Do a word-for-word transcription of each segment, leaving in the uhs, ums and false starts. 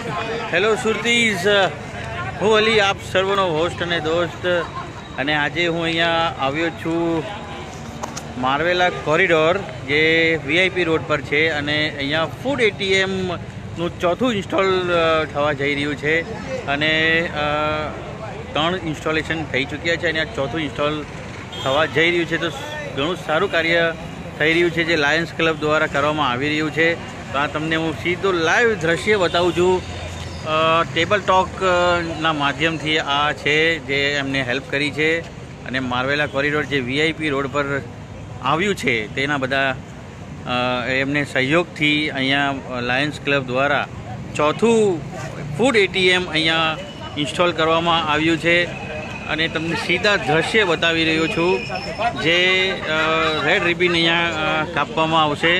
Hello સુરતીઝ, હું અલી આપ સર્વનો host અને દોસ્ત, અને આજે હું અહીંયા આવ્યો છું માર્વેલા કોરિડોર જે વીઆઈપી રોડ પર છે, અને અહીંયા ફૂડ એટીએમનું ચોથું ઇન્સ્ટોલ થવા જઈ રહ્યું છે, અને ત્રણ ઇન્સ્ટોલેશન થઈ ચૂક્યા છે અને આ ચોથું ઇન્સ્ટોલ થવા જઈ રહ્યું છે. તો ઘણું સારું કાર્ય થઈ રહ્યું છે જે લાયન્સ ક્લબ દ્વારા કરવામાં આવી રહ્યું છે. તો આ તમને હું સીધો લાઈવ દ્રશ્ય બતાવું છું. ટેબલ ટોકના માધ્યમથી આ છે જે એમને હેલ્પ કરી છે, અને માર્વેલા કોરિડોર જે વીઆઈપી રોડ પર આવ્યું છે તેના બધા એમને સહયોગથી અહીંયા લાયન્સ ક્લબ દ્વારા ચોથું ફૂડ એટીએમ અહીંયા ઇન્સ્ટોલ કરવામાં આવ્યું છે, અને તમને સીધા દ્રશ્ય બતાવી રહ્યો છું જે રેડ રિબિન અહીંયા કાપવામાં આવશે.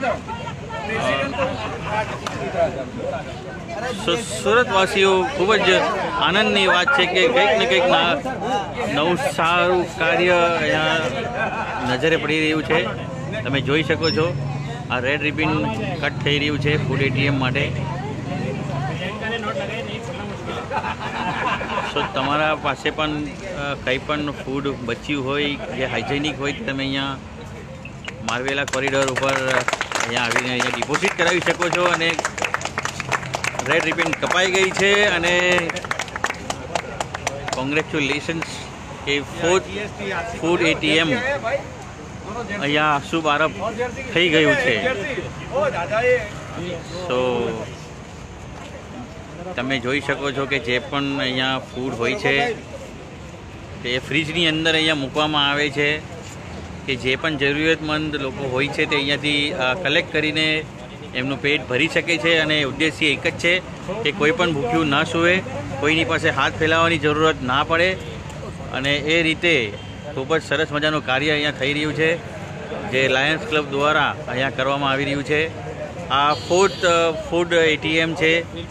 સુરતવાસીઓ ખૂબ જ આનંદની વાત છે કે કંઈક ને કંઈક નવું સારું કાર્ય અહીંયા નજરે પડી રહ્યું છે. તમે જોઈ શકો છો આ રેડ રિબિન કટ થઈ રહ્યું છે ફૂડ એટીએમ માટે. સો તમારા પાસે પણ કંઈ પણ ફૂડ બચ્યું હોય જે હાઇજેનિક હોય તમે અહીંયા માર્વેલા કોરિડોર ઉપર અહીંયા આવીને અહીંયા ડિપોઝિટ કરાવી શકો છો. અને રેડ રિબન કપાઈ ગઈ છે, અને કોંગ્રેચ્યુલેશન્સ કે ફૂડ ફૂડ એટીએમ અહીંયા શુભ આરંભ થઈ ગયું છે. સો તમે જોઈ શકો છો કે જે પણ અહીંયા ફૂડ હોય છે તે ફ્રીજની અંદર અહીંયા મૂકવામાં આવે છે, કે જે પણ જરૂરિયાતમંદ લોકો હોય છે તે અહીંયાથી કલેક્ટ કરીને એમનું પેટ ભરી શકે છે. અને ઉદ્દેશ્ય એક જ છે કે કોઈ પણ ભૂખ્યું ન સૂવે, કોઈની પાસે હાથ ફેલાવવાની જરૂરત ના પડે, અને એ રીતે ખૂબ જ સરસ મજાનું કાર્ય અહીંયા થઈ રહ્યું છે જે લાયન્સ ક્લબ દ્વારા અહીંયા કરવામાં આવી રહ્યું છે. આ ફૂડ ફૂડ એટીએમ છે,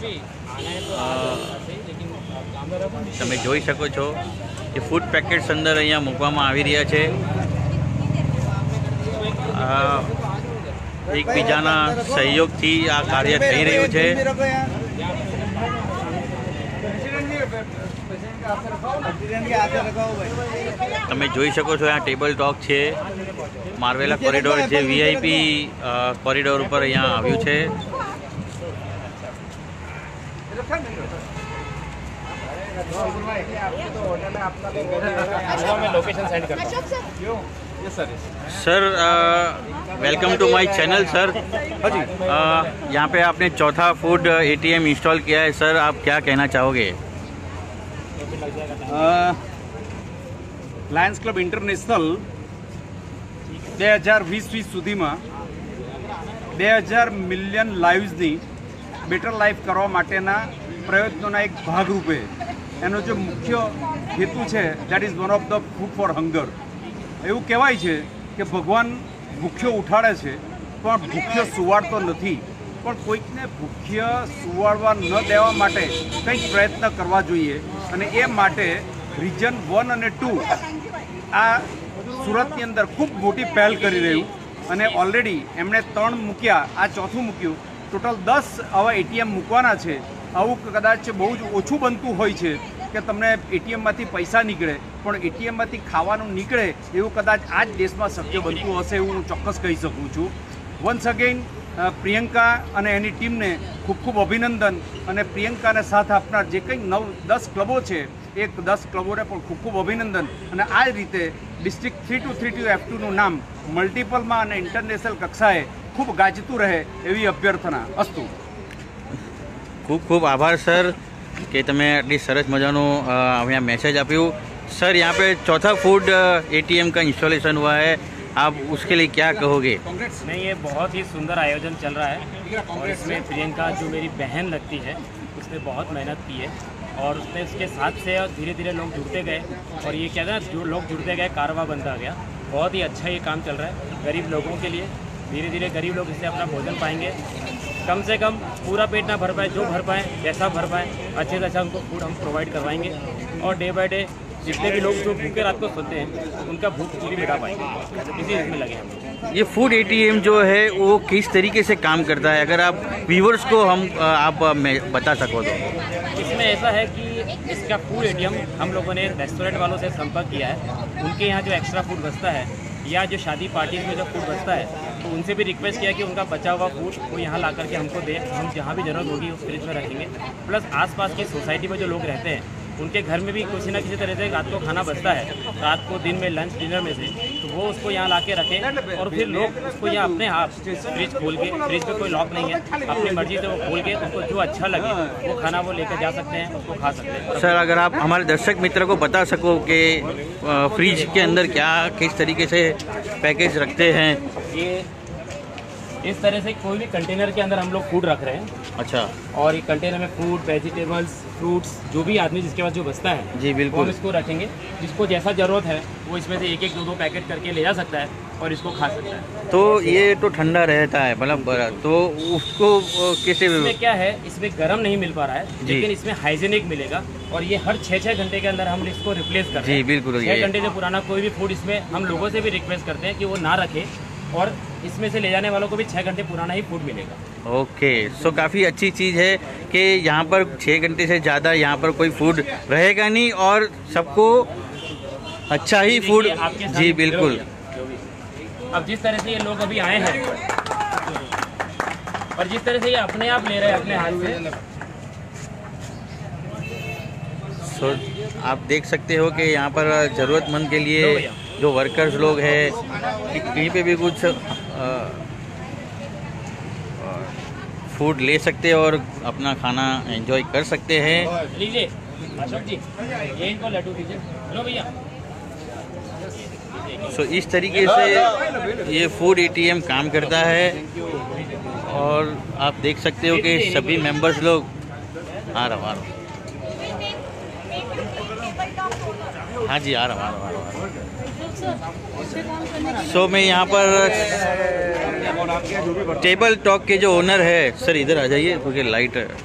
તમે જોઈ શકો છો કે ફૂડ પેકેટ્સ અંદર અહીંયા મૂકવામાં આવી રહ્યા છે. એકબીજાના સહયોગથી આ કાર્ય થઈ રહ્યું છે. તમે જોઈ શકો છો આ ટેબલ ટોક છે માર્વેલા કોરિડોર જે વીઆઈપી કોરિડોર ઉપર અહીંયા આવ્યું છે. Sir welcome to my channel. Sir यहाँ पे आपने चौथा फूड एटीएम इंस्टॉल किया है. सर आप क्या कहना चाहोगे? લાયન્સ ક્લબ ઇન્ટરનેશનલ બે હજાર વીસ વીસ સુધીમાં બે હજાર મિલિયન લાઈવ્સની બેટર લાઈફ કરવા માટેના પ્રયત્નોના એક ભાગરૂપે એનો જે મુખ્ય હેતુ છે that is one of the food for hunger. એવું કહેવાય છે કે ભગવાન ભૂખ્યો ઉઠાડે છે પણ ભૂખ્યો સુવાડતો નથી, પણ કોઈકને ભૂખ્ય સુવાડવા ન દેવા માટે કંઈક પ્રયત્ન કરવા જોઈએ. અને એ માટે રિજન વન અને ટુ આ સુરતની અંદર ખૂબ મોટી પહેલ કરી રહ્યું, અને ઓલરેડી એમણે ત્રણ મૂક્યા, આ ચોથું મૂક્યું. ટોટલ દસ આવા એટીએમ મૂકવાના છે. આવું કદાચ બહુ જ ઓછું બનતું હોય છે કે તમને એટીએમમાંથી પૈસા નીકળે, પણ એટીએમમાંથી ખાવાનું નીકળે એવું કદાચ આ જ દેશમાં શક્ય બનતું હશે એવું હું ચોક્કસ કહી શકું છું. વન્સ અગેઇન પ્રિયંકા અને એની ટીમને ખૂબ ખૂબ અભિનંદન, અને પ્રિયંકાને સાથ આપનાર જે કંઈ નવ દસ ક્લબો છે એ દસ ક્લબોને પણ ખૂબ ખૂબ અભિનંદન. અને આ જ રીતે district three two three two F ટુનું નામ મલ્ટિપલમાં અને ઇન્ટરનેશનલ કક્ષાએ ખૂબ ગાજતું રહે એવી અભ્યર્થના. અસ્તુ. ખૂબ ખૂબ આભાર સર कि तमें आटली सरस मजानो यहाँ मैसेज आप्યું. सर यहाँ पे चौथा फूड एटीएम का इंस्टॉलेशन हुआ है, आप उसके लिए क्या कहोगे? नहीं, ये बहुत ही सुंदर आयोजन चल रहा है, और इसमें प्रियंका जो मेरी बहन लगती है उसने बहुत मेहनत की है, और उसने उसके साथ से धीरे धीरे लोग जुड़ते गए, और ये क्या था जो लोग जुड़ते गए कारवा बनता गया. बहुत ही अच्छा ये काम चल रहा है गरीब लोगों के लिए. धीरे धीरे गरीब लोग इससे अपना भोजन पाएंगे. कम से कम पूरा पेट ना भर पाए, जो भर पाए जैसा भर पाए अच्छे से अच्छा उनको फूड हम प्रोवाइड करवाएंगे और डे बाय डे जितने भी लोग जो भूखे रात को सोते हैं उनका भूख पूरी मिटा पाएंगे, इसी इसमें लगे हम लोग। ये फूड एटीएम जो है वो किस तरीके से काम करता है, अगर आप व्यूवर्स को हम आप बता सको तो? इसमें ऐसा है कि इसका फूड एटीएम हम लोगों ने रेस्टोरेंट वालों से संपर्क किया है, उनके यहाँ जो एक्स्ट्रा फूड बचता है या जो शादी पार्टी में जो फूड बचता है तो उनसे भी रिक्वेस्ट किया कि उनका बचा हुआ फूड वो यहाँ ला करके हमको दे, हम जहाँ भी ज़रूरत होगी उस फ्रिज में रखेंगे। प्लस आसपास की सोसाइटी में जो लोग रहते हैं उनके घर में भी किसी ना किसी तरह से रात को खाना बचता है, रात को दिन में लंच डिनर में से, तो वो उसको यहाँ ला के रखें और फिर लोग उसको यहाँ अपने आप फ्रिज खोल के, फ्रिज में कोई लॉक नहीं है, अपनी मर्जी से वो खोल के उनको जो अच्छा लगे वो खाना वो लेकर जा सकते हैं, उसको खा सकते हैं। सर अगर आप हमारे दर्शक मित्र को बता सको कि फ्रिज के अंदर क्या किस तरीके से पैकेज रखते हैं? ये इस तरह से कोई भी कंटेनर के अंदर हम लोग फूड रख रहे हैं। अच्छा। और ये कंटेनर में फूड, वेजिटेबल्स, फ्रूट्स, जो भी आदमी जिसके पास जो बचता है जी बिल्कुल वो हम इसको रखेंगे। जिसको जैसा ज़रूरत है वो इसमें से एक एक दो दो पैकेट करके ले जा सकता है और इसको खा सकता है। तो ये तो ठंडा रहता है मतलब, तो उसको कैसे? इसमें क्या है, इसमें गर्म नहीं मिल पा रहा है लेकिन इसमें हाइजीनिक मिलेगा और ये हर छः छः घंटे के अंदर हम इसको रिप्लेस कर रहे हैं। जी बिल्कुल। छः घंटे से पुराना कोई भी फूड इसमें हम लोगों से भी रिक्वेस्ट करते हैं कि वो ना रखें और इसमें से ले जाने वालों को भी छः घंटे पुराना ही फूड मिलेगा। ओके, सो काफ़ी अच्छी चीज़ है कि यहाँ पर छः घंटे से ज़्यादा यहाँ पर कोई फूड रहेगा नहीं और सबको अच्छा ही फूड। जी बिल्कुल। अब जिस तरह से ये लोग अभी आए हैं और जिस तरह से ये अपने आप ले रहे हैं अपने हाथ से, सो आप देख सकते हो कि यहाँ पर ज़रूरतमंद के लिए जो वर्कर्स लोग हैं कहीं पे भी कुछ फूड ले सकते हैं और अपना खाना एंजॉय कर सकते हैं। लीजिए अशोक जी, ये इनको लड्डू दीजिए। लो भैया। सो इस तरीके से ये फूड एटीएम काम करता है और आप देख सकते हो कि सभी मेंबर्स लोग आ रहा आ रहा हाँ जी आ रहा आ रहा आ रहा सो मैं यहाँ पर टेबल टॉक के जो ओनर है, सर इधर आ जाइए क्योंकि लाइट है।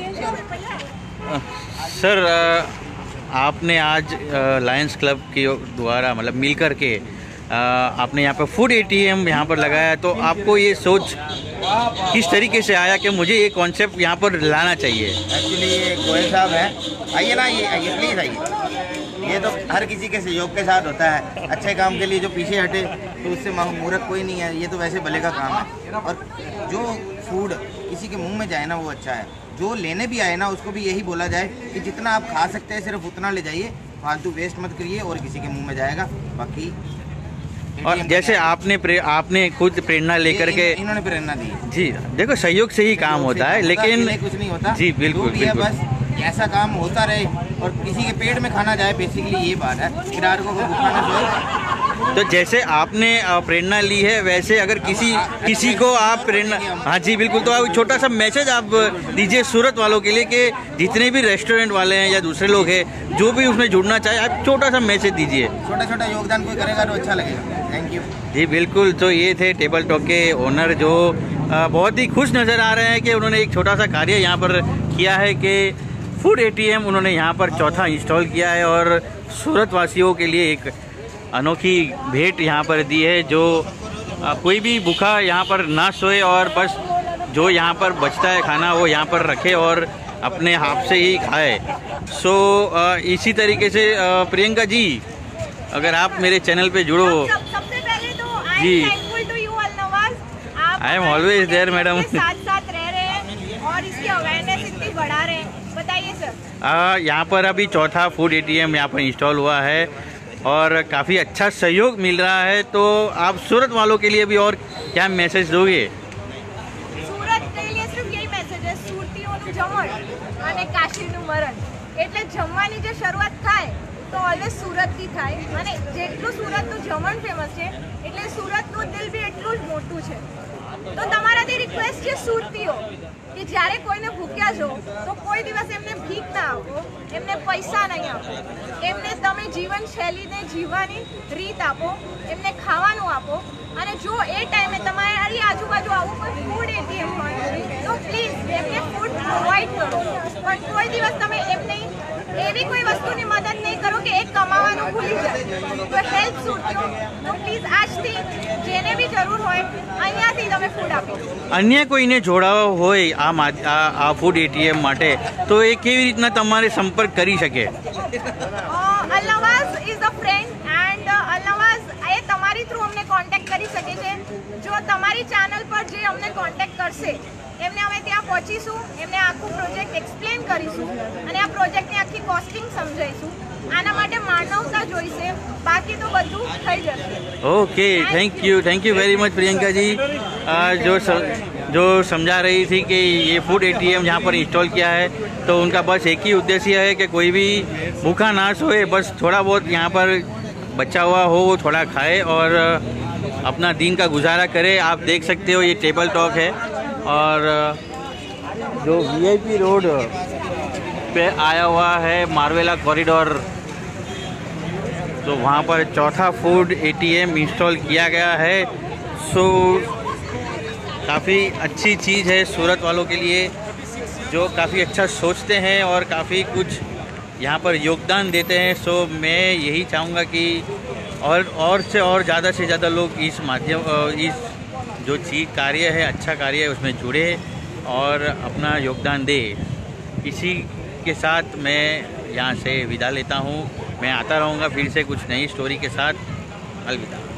सर आपने आज लायंस क्लब के द्वारा मतलब मिल कर के आपने यहाँ पर फूड एटीएम यहाँ पर लगाया, तो आपको ये सोच किस तरीके से आया कि मुझे ये कॉन्सेप्ट यहाँ पर लाना चाहिए? एक्चुअली ये गोयल साहब है, आइए ना, ये आइए प्लीज़ आइए। ये तो हर किसी के सहयोग के साथ होता है, अच्छे काम के लिए जो पीछे हटे तो उससे मूर्ख कोई नहीं है, ये तो वैसे भले का काम है। और जो फूड किसी के मुंह में जाए ना वो अच्छा है, जो लेने भी आए ना उसको भी यही बोला जाए कि जितना आप खा सकते हैं सिर्फ उतना ले जाइए, फालतू वेस्ट मत करिए और किसी के मुंह में जाएगा। बाकी और जैसे आपने प्रे, आपने खुद प्रेरणा लेकर के इन, इन्होंने प्रेरणा दी जी, देखो सहयोग से ही काम होता है, लेकिन कुछ नहीं होता जी बिल्कुल बिल्कुल। बस ऐसा काम होता रहे और किसी के पेट में खाना जाए, बेसिकली ये बात है, ग्राहकों को भूखा ना सोए। तो जैसे आपने प्रेरणा ली है वैसे अगर किसी किसी को आप प्रेरणा, हाँ जी बिल्कुल, तो आप छोटा सा मैसेज आप दीजिए सूरत वालों के लिए कि जितने भी रेस्टोरेंट वाले हैं या दूसरे लोग हैं जो भी उसमें जुड़ना चाहे, आप छोटा सा मैसेज दीजिए। छोटा छोटा योगदान कोई करेगा तो अच्छा लगेगा। थैंक यू जी बिल्कुल। तो ये थे टेबल टॉक के ओनर जो बहुत ही खुश नज़र आ रहे हैं कि उन्होंने एक छोटा सा कार्य यहाँ पर किया है कि फूड एटीएम उन्होंने यहाँ पर चौथा इंस्टॉल किया है और सूरत वासियों के लिए एक अनोखी भेंट यहाँ पर दी है, जो आ, कोई भी भूखा यहाँ पर ना सोए और बस जो यहाँ पर बचता है खाना वो यहाँ पर रखे और अपने हाथ से ही खाए। सो आ, इसी तरीके से आ, प्रियंका जी अगर आप मेरे चैनल पे जुड़ो। सबसे पहले तो जी I am always there madam. साथ साथ रह रहे हैं और इसकी अवेयरनेस इतनी बढ़ा रहे हैं, बताइए सर। यहाँ पर अभी चौथा फूड एटीएम यहाँ पर इंस्टॉल हुआ है और काफ़ी अच्छा सहयोग मिल रहा है, तो आप सूरत वालों के लिए भी और क्या मैसेज दोगे? सूरत के लिए सिर्फ यही मैसेज है, સુરતીઓનું જમણ અને કાશીનું મરણ, એટલે જમવાની જે શરૂઆત થાય તો ઓલવેઝ સુરતથી થાય અને જેટલું સુરતનું જમણ ફેમસ છે એટલે સુરતનું દિલ બી એટલું જ મોટું છે। તો તમારાથી રિક્વેસ્ટ છે સુરતીઓ કે જ્યારે કોઈને ભૂખ્યા છો તો કોઈ દિવસ એમને ભીખ ના આપો, એમને પૈસા નહીં આપો, એમને તમે જીવન શૈલીને જીવવાની રીત આપો, એમને ખાવાનું આપો અને જો એ ટાઈમે તમારી આજુબાજુ આવું કોઈ ફૂડ એટીએમ હોય તો પ્લીઝ એમને ફૂડ પ્રોવાઈડ કરો, પણ કોઈ દિવસ તમે એમને એવી કોઈ વસ્તુની મદદ નહીં કરો કે એ કમાવાનું ભૂલી જાય. તો હેલ્પ સુરતીઓ તો પ્લીઝ આજથી જેને બી જરૂર હોય અહીંયાથી તમે ફૂડ આપી દો. અન્ય કોઈને જોડાવા હોય આ મા- આ આ ફૂડ એટીએમ માટે તો એ કેવી રીતના તમારે સંપર્ક કરી શકે? Alnawaz is a friend and Alnawaz એ તમારી થ્રુ અમને કોન્ટેક્ટ કરી શકે છે. જો તમારી ચેનલ પર જે અમને કોન્ટેક્ટ કરશે એમને અમે ત્યાં પહોંચીશું, એમને આખું પ્રોજેક્ટ એક્સપ્લેન કરીશું અને આ પ્રોજેક્ટની આખી કોસ્ટિંગ સમજાવીશું. આના માટે માનવતા જોઈશે, બાકી તો બધું થઈ જશે. Okay, thank you thank you very much Priyanka ji. आ, जो स, जो समझा रही थी कि ये फूड एटीएम जहाँ पर इंस्टॉल किया है तो उनका बस एक ही उद्देश्य है कि कोई भी भूखा ना सोए, बस थोड़ा बहुत यहाँ पर बचा हुआ हो वो थोड़ा खाए और अपना दिन का गुजारा करे. आप देख सकते हो ये टेबल टॉक है और जो वीआईपी रोड पे आया हुआ है मारवेला कॉरिडोर, तो वहाँ पर चौथा फूड एटीएम इंस्टॉल किया गया है. सो काफ़ी अच्छी चीज़ है सूरत वालों के लिए जो काफ़ी अच्छा सोचते हैं और काफ़ी कुछ यहाँ पर योगदान देते हैं. सो मैं यही चाहूँगा कि और और से और ज़्यादा से ज़्यादा लोग इस माध्यम इस जो चीज़ कार्य है अच्छा कार्य है उसमें जुड़े और अपना योगदान दे. इसी के साथ मैं यहाँ से विदा लेता हूँ. मैं आता रहूँगा फिर से कुछ नई स्टोरी के साथ. अलविदा.